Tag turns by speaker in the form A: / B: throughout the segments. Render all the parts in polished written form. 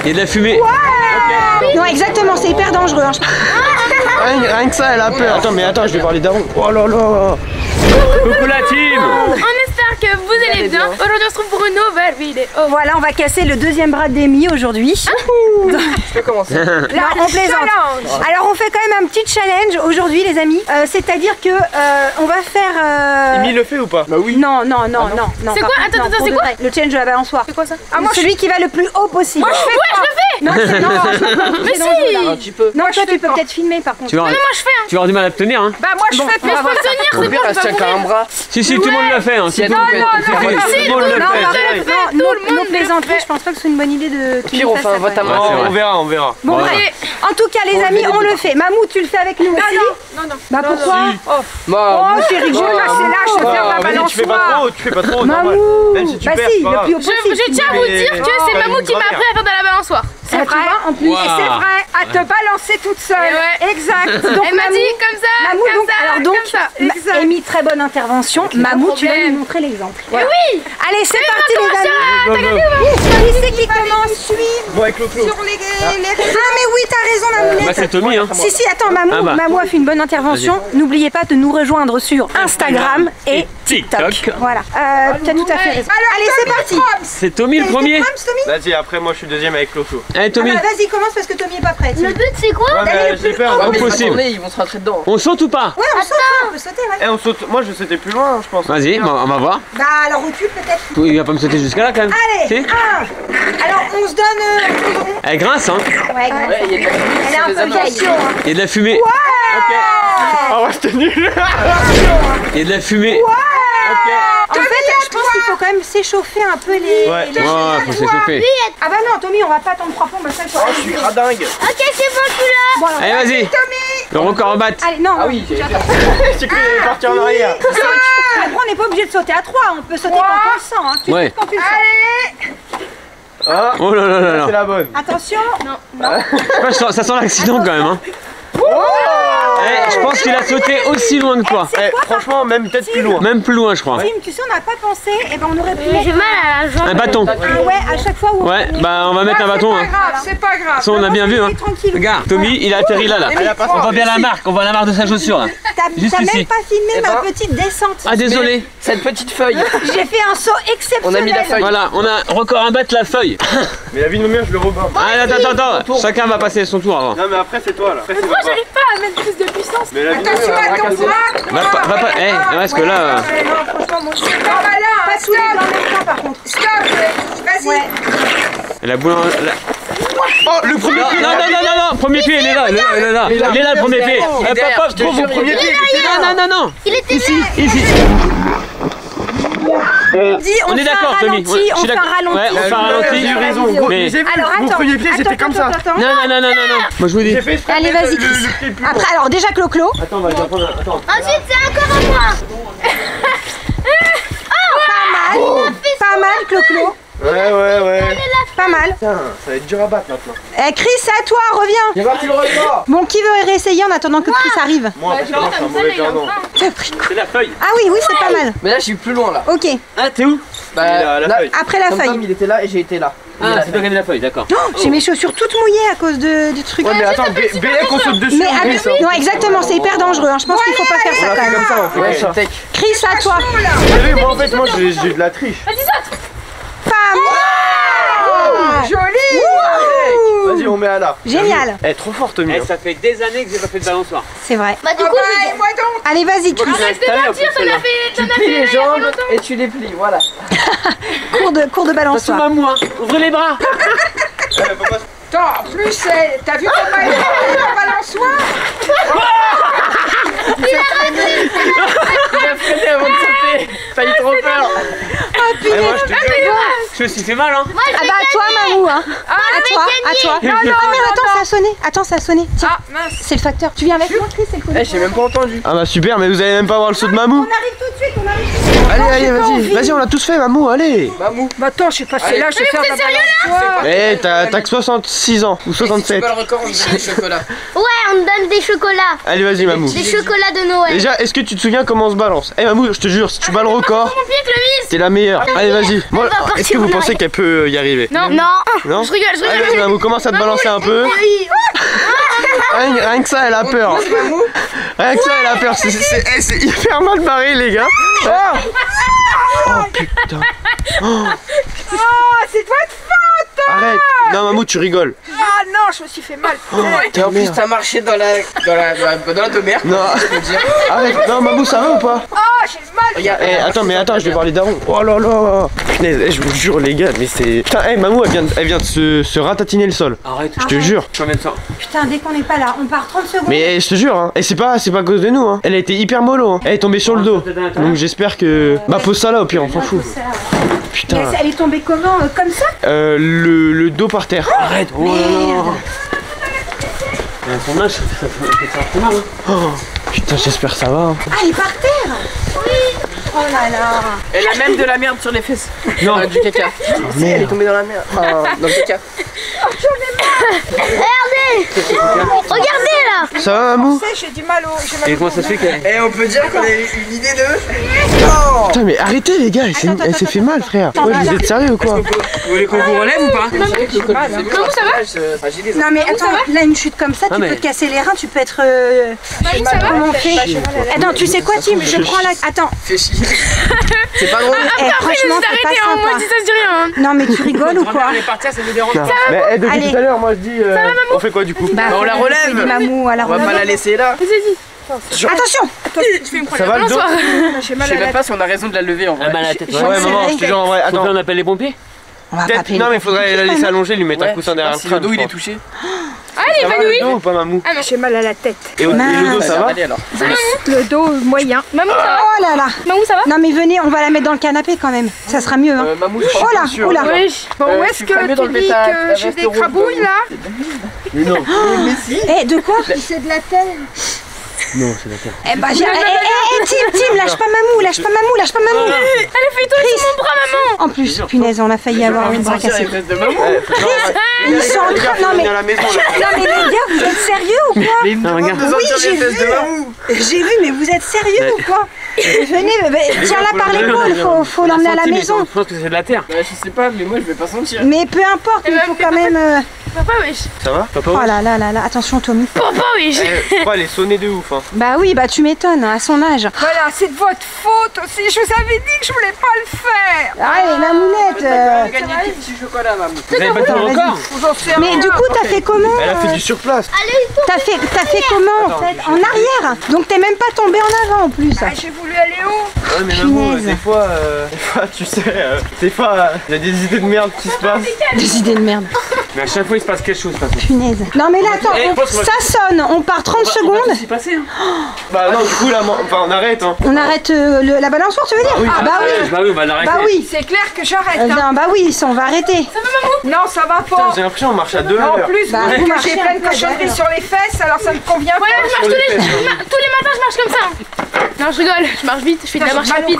A: Il y a de la fumée.
B: Ouais. Non, exactement, c'est hyper dangereux. Hein.
C: Rien que ça, elle a peur. Attends, mais attends, je vais voir les darons. Oh là là.
A: Coucou la team.
D: On espère que vous allez bien. Aujourd'hui on se retrouve pour une nouvelle vidéo.
B: Voilà, on va casser le deuxième bras d'Amy aujourd'hui.
C: Je peux commencer.
B: Là, on plaisante. Alors, on fait quand même un petit challenge aujourd'hui, les amis. C'est-à-dire que on va faire.
C: Amy le fait ou pas? Bah oui.
B: Non.
D: C'est quoi? Attends, c'est quoi?
B: Le challenge de la balançoire.
D: C'est quoi ça?
B: Celui qui va le plus haut possible.
D: Moi je fais pas.
B: Non,
D: Mais si.
C: Un petit peu.
B: Non, toi, tu peux peut-être filmer par contre.
A: Tu vas
D: Moi je fais.
A: avoir du mal à te tenir, hein.
D: Bah moi je fais. Mais je peux tenir, c'est bon.
C: Elle
D: Je
C: se tient
D: vais
C: qu'à un
D: mourir.
C: bras.
A: Si, tout le monde l'a fait, hein.
C: Si,
A: Tout le
C: non,
A: monde le fait.
B: Nos plaisanteries, je pense pas que c'est une bonne idée de.
C: Au pire, on fait un vote à main.
A: c'est vrai.
C: On verra.
B: Bon, bref. En tout cas, les amis, on le fait. Mamou, tu le fais avec nous aussi?
D: Non.
B: Bah pourquoi?
C: Oh,
B: c'est rigolo, là, c'est lâche de faire la balançoire.
C: Tu fais pas trop, normal.
B: Mamou!
C: Même si tu
B: Bah
C: perds,
B: si,
C: c'est pas
B: le
C: grave.
B: plus haut possible.
D: Je tiens à vous dire que c'est Mamou qui m'a appris à faire de la balançoire.
B: C'est vrai, en plus.
A: Wow.
B: Et c'est vrai, à te balancer toute seule.
D: Ouais.
B: Exact. Donc,
D: Elle m'a dit comme ça,
B: Mamou,
D: comme
B: donc,
D: ça,
B: alors donc,
D: comme ça.
B: Amy, très bonne intervention. Mamou, tu vas
D: problème.
B: nous montrer l'exemple.
D: Mais oui.
B: Allez, c'est parti, les amis. Qui c'est qui commence? Suivre
C: Bon, avec le clos.
B: sur les réseaux. Ah, mais oui, t'as raison,
A: Bah,
B: Mamounette.
A: c'est Tommy, hein.
B: Si, attends, Mamou,
A: Ah bah.
B: Mamou a fait une bonne intervention. N'oubliez pas de nous rejoindre sur Instagram et TikTok.
A: TikTok.
B: Voilà, tu as tout à fait raison. Allez, c'est parti.
A: C'est Tommy le premier.
C: Vas-y, après, moi, je suis deuxième avec Clo-Clo.
A: Allez, Tommy.
B: Vas-y, commence parce que Tommy est pas prêt.
D: Le but c'est quoi?
C: Ouais, mais j'ai peur.
A: mais impossible.
C: Ils vont se rentrer dedans.
A: On saute ou pas?
B: Ouais, on saute, on peut sauter, ouais.
C: Eh, on saute. Moi, je sautais plus loin, je pense.
A: Vas-y, on va voir.
B: Bah, alors recule peut-être.
A: Il va pas me sauter jusqu'à là quand même.
B: Allez,
A: Si.
B: 1. Alors, on se donne.
A: Elle grince, hein.
B: Ouais,
C: Ouais, il y a de la
B: elle est un peu vieille.
A: Il y a de la fumée.
C: Ah ouais, c'était nul.
A: Il y a de la fumée.
B: En fait, je pense qu'il faut quand même s'échauffer un peu les.
C: Ouais.
B: les-
A: Ouais, faut s'échauffer.
B: Ah bah non, Tommy, on va pas attendre 3 plombs, bah ça il faut.
C: Oh, je suis gradingue.
D: Ok, c'est bon, tu l'as.
B: Bon, alors,
A: Allez, vas-y.
B: Tommy.
A: Le record en batte.
B: Allez, non.
C: Ah oui, j'ai cru qu'il allait partir en arrière.
B: Après, on n'est pas obligé de sauter à 3, on peut sauter quand on le sent. Hein. Tu
A: Ouais.
B: sautes quand tu le sens.
C: Ah,
A: Oh là là là
C: c'est
A: là.
C: la bonne.
B: Attention.
A: Ça sent l'accident quand même, hein. Je pense qu'il a sauté aussi loin que toi.
C: Eh, franchement, même peut-être plus loin.
A: Même plus loin, je crois.
B: Tim, tu sais, on n'a pas pensé, et ben on aurait pu
D: J'ai
B: mettre
D: mal à la jambe.
A: Un bâton.
B: ouais, à chaque fois où
A: Ouais, bah on va mettre un bâton. Hein.
B: c'est pas grave.
A: Ça, on a bien vu, hein.
B: Tranquille.
A: Regarde, Tommy, il a atterri là. On voit bien la marque, on voit la marque de sa chaussure là. Juste
B: T'as
A: ici.
B: même pas filmé
C: Eh
B: ma
C: ben,
B: petite descente.
A: Ah, désolé.
C: Cette petite feuille.
B: J'ai fait un saut exceptionnel.
C: On a mis la feuille.
A: Voilà, on a record à battre la feuille.
C: Mais la vie de ma mère, je le rebats.
A: Ah, attends. Chacun va passer son tour avant.
C: Non, mais après, c'est toi là. Après, c'est
D: Moi
C: toi.
D: j'arrive pas à mettre plus de puissance.
C: Mais la vie de ma mère, elle va casser.
A: Va pas. Parce que là.
B: Non, franchement, moi je suis pas malin. Pas tous les deux en même temps par contre. Stop. Vas-y.
A: La boule.
C: Oh, le premier pied.
A: Non. Premier pied, il est là. Il est là, le premier pied. Papa, trouve mon premier pied. Non.
D: Il était
A: Ici.
B: Dis,
A: On est
B: fait un
A: d'accord, Tommy.
B: ralenti,
A: Je
B: on
A: suis
B: fait un
A: d'accord.
B: ralenti.
A: Ouais, on fait un ralenti.
C: J'ai eu raison.
A: Mais-
C: J'ai vu,
B: Alors
C: mon
B: attends.
C: premier pied, c'était comme ça.
B: Attends.
A: Non. Moi je vous dis.
C: J'ai fait exprès
B: Allez,
C: de mettre
B: vas-y,
C: le
B: Chris.
C: pied le plus loin.
B: Après, alors déjà Clo-Clo.
A: Attends, on va prendre. Attends.
D: Ensuite c'est encore à moi.
B: Pas mal, Clo-Clo.
C: Ouais.
B: Pas mal.
C: Putain, ça va être dur à battre maintenant.
B: Chris, c'est à toi, reviens.
C: C'est parti le record.
B: Bon, qui veut réessayer en attendant que Chris arrive?
C: Moi, parce que moi, je suis un mauvais perdant.
B: T'as pris quoi?
A: C'est la feuille.
B: Ah oui, c'est pas mal.
E: Mais là je suis plus loin là.
B: Ok,
A: Ah, t'es où?
C: Il a la feuille.
B: après la
E: Tom
B: feuille.
E: il était là et j'ai été là.
A: Ah, c'est toi qui as mis la feuille, d'accord.
B: Oh, j'ai mes chaussures toutes mouillées à cause du truc.
C: Ouais, mais attends, Bélec, on saute dessus.
B: Mais
C: on glisse, hein.
B: non, exactement, c'est hyper dangereux. Hein. Je pense qu'il faut pas faire
C: On
B: ça
C: l'a
B: quand
C: fait
B: même.
C: comme ça, on fait
E: Ouais,
C: comme ça.
E: tech.
B: Chris, à toi.
C: Vous savez, moi, en fait, moi, j'ai de la triche.
D: Vas-y saute.
B: Pas mal.
C: Joli. Vas-y, on met à là.
B: Génial.
C: Elle est trop forte, Tommy.
A: Ça fait des années que j'ai pas fait de balançoire.
B: C'est vrai.
D: Bah du coup je vais...
B: Allez, vas-y, Chris.
D: Arrête de mentir, t'en as fait
E: Tu plies les jambes et tu les plies, voilà.
B: Cours de
A: Sous
B: balançoire.
A: ma moue, hein. Ouvrez les bras.
F: Attends, en plus, t'as vu comment elle est la balançoire?
E: Il a freiné avant de sauter. T'as eu trop peur.
A: Je me suis fait mal, hein.
B: Ah bah à toi, Mamou. Hein. À toi. Non, mais attends, ça a sonné. Attends, ça a sonné. Tiens,
F: Ah, mince.
B: c'est le facteur. Tu viens avec moi, Chris, c'est le
E: Eh, j'ai même pas entendu.
C: Ah bah super, mais vous allez même pas voir le saut de Mamou.
B: On arrive tout de suite, on arrive tout de suite.
C: Allez, vas-y, on l'a tous fait, Mamou, allez.
E: Mamou.
F: Bah attends, je sais pas, c'est là, je vais faire la balançoire.
C: Eh, t'as que 66 ans, ou
E: C'est
C: 67.
E: quoi le record en faisant du chocolat?
D: Ouais,
G: on donne des chocolats.
C: Allez, vas-y, Mamou.
G: Des chocolats de Noël.
C: Déjà, est-ce que tu te souviens comment on se balance? Eh, Mamou, je te jure, si tu bats le record,
D: Mon pied, Clovis.
C: t'es la meilleure. Allez, vas-y. Moi, est-ce que vous pensez qu'elle peut y arriver?
D: Non.
G: Non.
C: Non?
D: Je rigole, je
C: Allez,
D: rigole.
C: vas-y, Mamou, commence à te balancer un peu. Rien que ça, elle a peur. Rien que ça, elle a peur. C'est hyper mal barré, les gars. Oh putain.
F: Oh, c'est toi de faute.
C: Arrête. Non, Mamou, tu rigoles.
F: Ah non, je me suis fait mal.
E: Et en plus, t'as marché dans la demeure.
C: Non. Arrête. Non, Mamou, ça va ou pas?
F: Oh, j'ai mal.
E: Regarde.
C: Eh, attends, je vais voir les darons. Oh là là. Punaise, je vous jure, les gars, mais c'est. Putain, Mamou, elle vient de se ratatiner le sol.
A: Arrête.
C: Je te jure.
A: Combien de temps?
B: Putain, dès qu'on n'est pas là, on part 30 secondes.
C: Mais je te jure, hein. Et c'est pas à cause de nous, hein. Elle a été hyper mollo, hein. Elle est tombée sur le dos. Donc j'espère que. Bah, pose ça là, au pire, on s'en fout. Putain.
B: Mais elle est tombée comment? Comme ça?
C: Le dos par terre.
A: Arrête. Oh là là. Elle a son âge, ça fait mal.
C: Oh, putain, j'espère que ça va. Hein.
B: Ah, elle est par terre? Oui. Oh là là.
E: Elle a même de la merde sur les fesses.
A: Non.
E: Du caca. Si, elle est tombée dans la merde. Enfin, dans le caca.
G: Regardez. Regardez là.
C: Ça va, Mamou?
F: J'ai du mal au. J'ai mal
A: Et
F: au
A: comment ça se fait qu'elle.
E: Et on peut dire qu'on a eu une idée de.
C: Putain, mais arrêtez, les gars. Elle s'est fait mal, frère. Ouais, vous êtes sérieux ou quoi?
A: Vous voulez qu'on vous relève ou pas?
E: Comment ça va?
B: Non mais attends, là une chute comme ça, tu peux te casser les reins, tu peux être... Comment on fait? Attends, tu sais quoi Tim? Je prends la... Attends.
E: Fais chier. C'est pas drôle.
B: Eh, franchement, c'est pas
D: Arrêtez, moi je dis
B: sympa.
D: ça, je dis rien.
B: Non mais tu rigoles ou quoi?
E: Elle est partie, ça nous dérange.
C: Mais depuis
B: Allez.
C: tout à l'heure, moi je dis. On fait quoi du coup?
B: Bah,
E: on la relève.
B: Mamou, à la
E: On va pas la laisser là.
B: Attention.
D: Tu fais une
C: Ça va le dos?
F: J'ai
E: Je
F: mal
E: sais
F: à la
E: même pas si on a raison de la lever en vrai.
A: Elle a mal à la tête.
B: Je-
C: Ouais, maman, je te jure en vrai.
A: Faut
C: Attends.
A: qu'on appelle les pompiers?
B: On va pas
C: Peut-être.
B: appeler
C: Non,
B: les
C: mais faudrait la laisser allonger, lui mettre un coussin derrière le
E: Si
C: crâne.
E: le dos il
C: je
E: est
C: crois.
E: touché.
D: Allez,
C: Ça va
D: évanouie.
C: le dos ou pas, Mamou?
F: J'ai mal à la tête.
C: Et le dos, ça va?
E: Allez alors.
F: Le dos moyen.
D: Maman, ça va?
B: Oh là là.
D: Maman, ça va?
B: Non mais venez, on va la mettre dans le canapé quand même. Ça sera mieux hein.
E: Mamou, je suis
B: Oh là,
E: pas sûr.
B: oh là.
D: Oui.
F: Bon, où est-ce
E: tu ferais mieux
F: que tu
E: d'enlever
F: dis
E: ta
F: que j'ai
E: veste
F: des
E: rouge,
F: crabouilles là?
C: Mais non.
B: Eh, de quoi?
F: C'est de la terre.
A: Non, c'est d'accord.
B: Eh bah j'ai... Tim, lâche pas Mamou, lâche pas Mamou, lâche pas Mamou.
D: Elle a fait tout sur mon bras, maman.
B: En plus, punaise, on a failli avoir une bras cassé.
E: de Mamou.
B: Ils sont en train... Non mais...
C: à la maison là.
B: Non mais les gars, vous êtes sérieux ou quoi?
E: Mais il me demande
A: regarde.
E: de sortir
B: Oui, j'ai
E: les fesses
B: vu.
E: de Mamou.
B: J'ai vu, mais vous êtes sérieux ou quoi? Venez, tiens-la par l'épaule, faut l'emmener à la maison.
A: Je pense que c'est de la terre.
E: Bah, je sais pas, mais moi je vais pas sentir.
B: Mais peu importe, il faut quand même...
D: Papa, wesh.
C: Ça va?
A: Papa,
B: Oh là là là là, attention Tommy.
D: Papa, wesh.
C: Je crois elle est sonnée de ouf. Hein.
B: Bah oui, bah tu m'étonnes, à son âge.
F: Voilà, c'est de votre faute aussi. Je vous avais dit que je voulais pas le faire.
B: Allez, Mamounette.
E: T'as gagné des petits chocolats, Mamou.
A: vous avez battu le record?
F: Vous en faites
B: Mais du coup, t'as fait comment?
C: Elle a fait du surplace.
B: T'as fait comment en fait? En arrière. Donc t'es même pas tombé en avant en plus.
F: Ah, j'ai voulu aller haut.
C: Ouais, mais Mamou,
B: Punaise.
C: des fois, tu sais, des fois, il y a des idées de merde qui se passent.
B: Des idées de merde.
A: Mais à chaque fois il se passe quelque chose. De toute façon.
B: Punaise. Non mais là, attends,
A: Eh, pense qu'on va-
B: ça sonne. On part 30 secondes.
A: C'est passé. Hein.
C: Bah non, du coup, là, enfin, on arrête. Hein.
B: On arrête la balançoire, tu veux dire? Ah bah oui.
A: Bah oui, on va l'arrêter.
B: Bah oui.
F: C'est clair que j'arrête. Hein.
B: Non, bah oui, ça on va arrêter.
F: Non, ça va
C: Putain,
F: pas.
C: j'ai l'impression qu'on marche à 2
F: En
C: heures.
F: plus,
B: Bah,
F: vu
B: vous
F: que
B: marchez
F: j'ai
B: un
F: plein de
B: peu,
F: cochonneries
B: alors.
F: sur les fesses, alors ça me convient
D: Ouais,
F: pas.
D: je marche tous les matins, je marche comme ça. Non, je rigole, je marche vite, je fais de la marche rapide.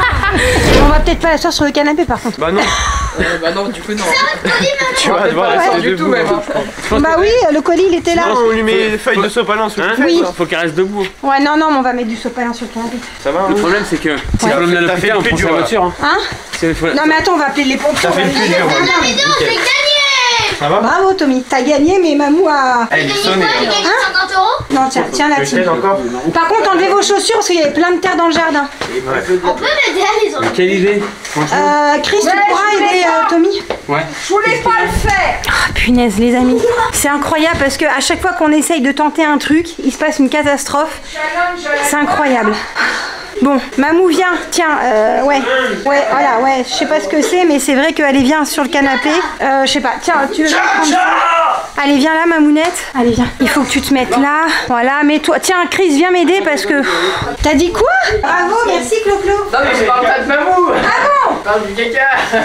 B: On va peut-être pas l'asseoir sur le canapé par contre.
C: Bah non,
E: Bah non, du coup, non.
C: tu vas devoir
B: Ouais.
C: rester
E: Du tout,
C: debout.
E: même.
B: Bah oui, le colis il était là.
C: Non, on lui met des feuilles de sopalin sous
A: Hein?
C: le
B: Oui.
A: Faut qu'elle reste debout.
B: Ouais, non, mais on va mettre du sopalin sur le canapé.
C: Ça va,
A: Le
C: hein?
A: problème c'est que si
C: Ouais.
A: on l'emmène à
C: T'as fait
A: l'hôpital,
C: le
A: on
C: plus
A: prend sa
C: dur, là.
A: voiture. Hein.
B: Hein?
A: C'est-
B: Non mais attends, on va appeler les pompiers.
C: T'as fait le plus dur.
G: Non,
C: Mamou.
G: mais non, j'ai gagné.
C: Ça va?
B: Bravo Tommy, t'as gagné mais Mamou a...
C: Elle est
G: J'ai
C: sonnée.
G: gagné quoi? J'ai gagné 50 €.
B: Non, tiens la
C: Tu
B: team.
C: t'aides encore?
B: Par contre, enlevez vos chaussures parce qu'il y avait plein de terre dans le jardin.
G: On peut m'aider à les enlever.
A: Quelle idée?
B: Chris, tu pourras aider Tommy?
A: Ouais.
F: Je voulais pas le faire.
B: Ah punaise les amis, c'est incroyable parce que à chaque fois qu'on essaye de tenter un truc, il se passe une catastrophe. C'est incroyable. Bon, Mamou viens, tiens, ouais, voilà, ouais, je sais pas ce que c'est, mais c'est vrai que allez viens sur le canapé. Je sais pas, tiens, tu veux bien prendre ça? Allez viens là Mamounette, allez viens, il faut que tu te mettes là, voilà, mets-toi, tiens Chris viens m'aider parce que... T'as dit quoi? Bravo, merci Clo-Clo.
E: Non, mais je parle pas de Mamou.
B: Ah bon?
E: Je parle du caca.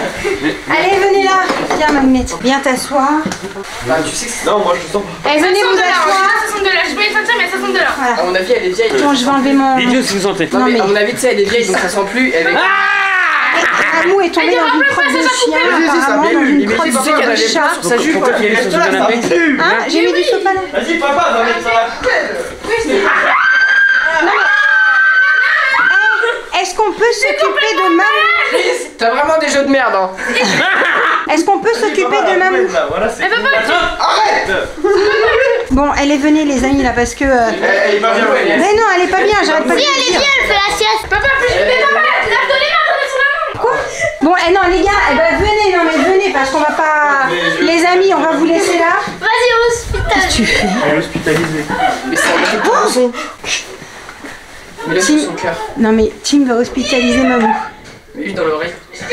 B: Allez venez là, viens Mamounette, viens t'asseoir.
E: Bah, tu sais que c'est.
C: Non, moi je sens pas.
B: Eh, venez vous asseoir.
D: Ça sent de là, je peux les sentir, mais ça sent de là.
B: Voilà.
E: À mon avis, elle est vieille.
B: Bon, je vais enlever mon...
A: Dites-nous si vous sentez.
E: Non,
B: Non,
E: mais
B: mais-
E: à mon avis, tu sais, elle est vieille donc ça sent plus. Elle est.
B: Mamou est tombé dans une crotte de chien, apparemment dans une crotte de chat.
E: sa jupe.
A: Pourquoi tu es sur ce canapé?
B: Hein? J'ai mis du sopalin.
C: Vas-y, papa, va mettre ça.
B: Est-ce qu'on peut s'occuper de Mamou?
E: T'as vraiment des jeux de merde, hein.
B: Est-ce qu'on peut s'occuper de Mamou?
C: Arrête.
B: Bon, elle est venue les amis là parce que...
C: Elle est pas bien.
B: Mais non, elle est pas bien, j'arrête pas de
G: Si, elle
B: le
G: est
B: dire.
G: bien, elle fait la sieste.
D: Papa, mais papa, lave-toi les mains, t'en es sur la main.
B: Quoi? Bon, non les gars, eh ben, venez, non mais venez parce qu'on va pas... Les amis, on va vous laisser là.
G: Vas-y, au hospital.
B: Tu fais?
C: Elle est hospitalisée.
E: Mais c'est un truc de son. Mais là, sur son cœur.
B: Non mais Tim va hospitaliser Mamou.
E: Mais lui dans l'oreille.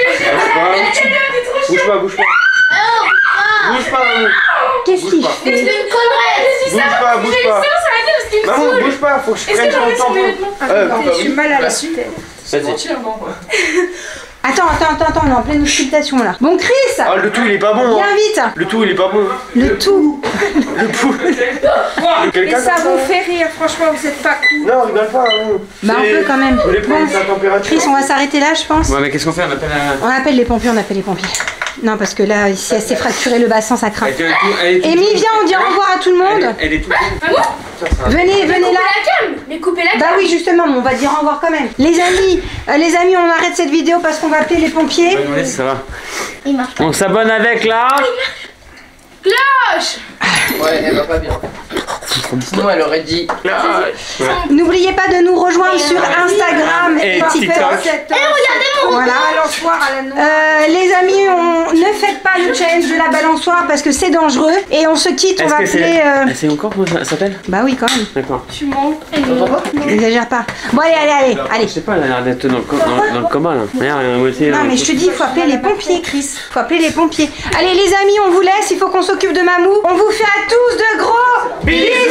C: Bouge pas, bouge pas. Bouge pas, Mamou.
B: Qu'est-ce qu'il
G: C'est
B: fait?
G: une connerie.
C: Bouge pas, bouge pas. Maman, bouge pas, faut que je prenne son tampon.
F: J'ai mal à la tête.
E: C'est mentir, non?
B: Attends, on est en pleine hospitalisation là. Bon Chris,
C: Ah, le tout il est pas bon.
B: viens
C: Hein.
B: vite.
C: Le tout il est pas bon.
B: Le tout.
C: Le pou.
F: Et
C: Quelqu'un
F: ça
C: comme
F: vous fait rire, franchement, vous êtes pas cool.
C: Non, rigole pas. Hein.
B: Bah on peut quand même.
C: Vous voulez prendre
B: Bon,
C: sa température?
B: Chris, on va s'arrêter là je pense.
A: Ouais, mais qu'est-ce qu'on fait? On appelle
B: On appelle les pompiers, Non parce que là, ici, elle s'est fracturé le bassin, ça craint. Amy, viens, on dit au revoir à tout le monde.
A: Elle est toute.
B: Venez là.
D: La cam. Mais coupez la cam.
B: Bah oui, justement, mais on va dire au revoir quand même. Les amis, on arrête cette vidéo parce qu'on va appeler les pompiers.
A: Ouais, ça va.
G: Il marche.
A: On s'abonne avec là.
D: Cloche.
E: Ouais, elle va pas bien. Sinon, elle aurait dit.
B: N'oubliez pas de nous rejoindre sur Instagram
A: Et
B: TikTok.
A: TikTok.
B: Voilà.
F: Balançoire à la noix.
B: Les amis, ne faites pas le challenge de la balançoire parce que c'est dangereux. Et on se quitte, on va
A: Est-ce que
B: appeler...
A: c'est. C'est encore comment ça s'appelle?
B: Bah oui, quand même.
A: D'accord.
D: Tu mens.
B: N'exagère pas. Bon, allez.
A: Je sais pas, elle a l'air d'être dans le coma là. Regarde, elle a moitié.
B: Non, mais je te dis, il faut appeler les pompiers, Chris. Faut appeler les pompiers. Allez, les amis, on vous laisse. Il faut qu'on s'occupe de Mamou. On vous fait à tous de gros bisous.